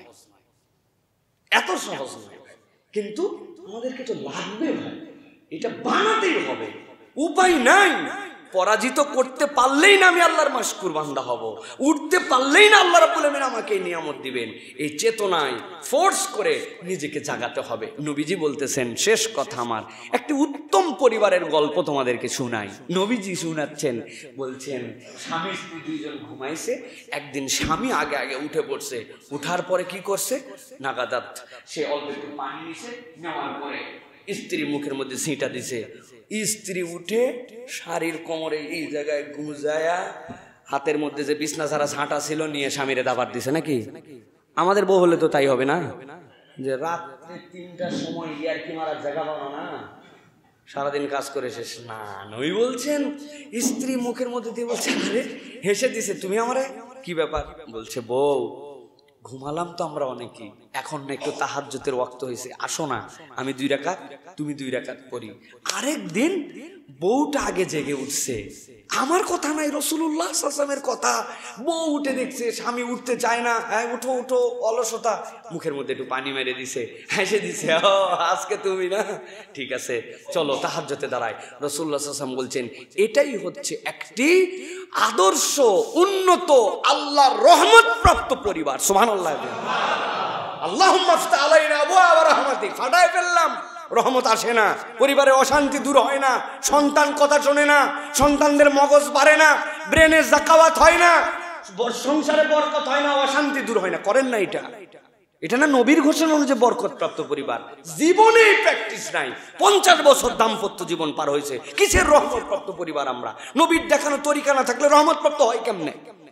এত সহজ নয়। কিন্তু আমাদেরকে তো লাগবে ভাই, এটা বানাতেই হবে, উপায় নাই। পরাজিত করতে পারলেই না আমি আল্লাহর মাশকুর বান্দা হব, উঠতে পারলেই না আল্লাহ রাব্বুল আমিন আমাকে এই নিয়ামত দিবেন। এই চেতনায় ফোর্স করে নিজেকে জাগাতে হবে। নবীজি বলতেছেন, শেষ কথা আমার, একটি উত্তম পরিবারের গল্প তোমাদেরকে শোনাই। নবীজি শোনাচ্ছেন, বলছেন স্বামী স্ত্রী দুইজন ঘুমাইছে, একদিন স্বামী আগে আগে উঠে পড়ছে, উঠার পরে কি করছে, নাগাদাত সে অল্প একটু পানি নিছে, নেওয়ার পরে স্ত্রী মুখের মধ্যে ছিটা দিছে। স্ত্রী উঠে শাড়ির কোমরে এই জায়গায় গুজায়া হাতের মধ্যে যে বিছনা ছাড়া ঝাঁটা ছিল নিয়ে স্বামীরে দাবার দিছে। নাকি আমাদের বউ হলে তো তাই হবে না, যে রাত্রে তিনটার সময় ইয়ার কি মারার জায়গা পাবো না, সারাদিন কাজ করে শেষ না। নবী বলছেন স্ত্রী মুখের মধ্যে দিয়ে বলছে, আরে হেসে দিছে, তুমি আমারে কি ব্যাপার? বলছে, বউ ঘুমালাম তো আমরা অনেকেই, এখন না একটু তাহাজ্জুদের ওয়াক্ত হয়েছে, আসো না আমি দুই রাকাত তুমি দুই রাকাত পড়ি। আরেক দিন বউটা আগে জেগে উঠছে, আমার কথা নাই, রাসূলুল্লাহ সাল্লাল্লাহু আলাইহি ওয়াসাল্লামের কথা। বউ উঠে দেখছে স্বামী উঠতে চায় না, হ্যাঁ উঠো উঠো, অলসতা, মুখের মধ্যে একটু পানি মেরে দিছে, হেসে দিছে, ও আজকে তুমি না, ঠিক আছে চলো তাহাজ্জুদে দাঁড়ায়। রাসূলুল্লাহ সাল্লাল্লাহু আলাইহি ওয়াসাল্লাম বলছেন, এটাই হচ্ছে একটি আদর্শ উন্নত আল্লাহর রহমত প্রাপ্ত পরিবার। সুবহানাল্লাহ। আল্লাহুম্মা আফতাহ আলাইনা আবওয়াব রাহমাতিক, ফাটায় ফেললাম, রহমত আসে না, পরিবারে অশান্তি দূর হয় না, সন্তান কথা শোনে না, সন্তানদের মগজ বাড়ে না, ব্রেনের জাকাওয়াত হয় না, সংসারে বরকত হয় না, অশান্তি দূর হয় না। করেন না এটা, এটা না নবীর ঘোষণা অনুযায়ী বরকত প্রাপ্ত পরিবার। জীবনে প্র্যাকটিস নাই, পঞ্চাশ বছর দাম্পত্য জীবন পার হয়েছে, কিসের রহমত প্রাপ্ত পরিবার আমরা? নবীর দেখানো তরিকা না থাকলে রহমত প্রাপ্ত হয় কেমনে?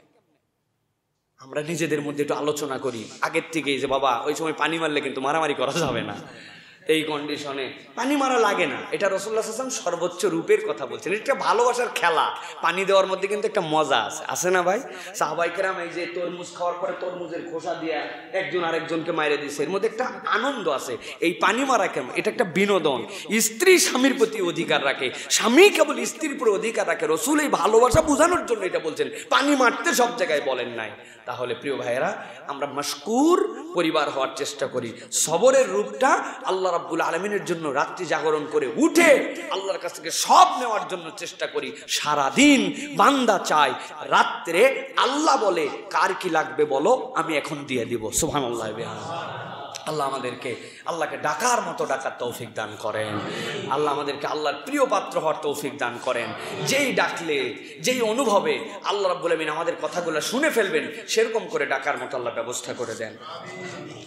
আমরা নিজেদের মধ্যে একটু আলোচনা করি আগের থেকেই, যে বাবা ওই সময় পানি মারলে কিন্তু মারামারি করা যাবে না, এই কন্ডিশনে পানি মারা লাগে না। এটা রাসূলুল্লাহ সাল্লাল্লাহু আলাইহি ওয়াসাল্লাম সর্বোচ্চ রূপের কথা বলছেন। এটা ভালোবাসার খেলা, পানি দেওয়ার মধ্যে কিন্তু একটা মজা আছে, আছে না ভাই? সাহাবায়ে কেরাম এই যে তরমুজ খাওয়ার পরে তরমুজের খোসা দিয়ে একজন আরেকজনকে মাইরে দিছে, এর মধ্যে একটা আনন্দ আছে। এই পানি মারা কেন? এটা একটা বিনোদন। স্ত্রী স্বামীর প্রতি অধিকার রাখে, স্বামী কেবল স্ত্রীর প্রতি অধিকার রাখে। রাসূল এই ভালোবাসা বোঝানোর জন্য এটা বলছেন, পানি মারতে সব জায়গায় বলেন নাই। তাহলে প্রিয় ভাইয়েরা, আমরা মাশকুর পরিবার হওয়ার চেষ্টা করি। সবরের রূপটা আল্লাহ রাব্বুল আলামিনের জন্য রাত্রি জাগরণ করে উঠে আল্লাহর কাছ থেকে সব নেওয়ার জন্য চেষ্টা করি। সারাদিন বান্দা চায়, রাত্রে আল্লাহ বলে কার কি লাগবে বলো, আমি এখন দিয়ে দিব। সুবহানাল্লাহ। আল্লাহ আমাদেরকে আল্লাহকে ডাকার মতো ডাকার তৌফিক দান করেন। আল্লাহ আমাদেরকে আল্লাহর প্রিয় পাত্র হওয়ার তৌফিক দান করেন। যেই ডাকলে, যেই অনুভবে আল্লাহ রাব্বুল আমিন আমাদের কথাগুলো শুনে ফেলবেন, সেরকম করে ডাকার মতো আল্লাহ ব্যবস্থা করে দেন।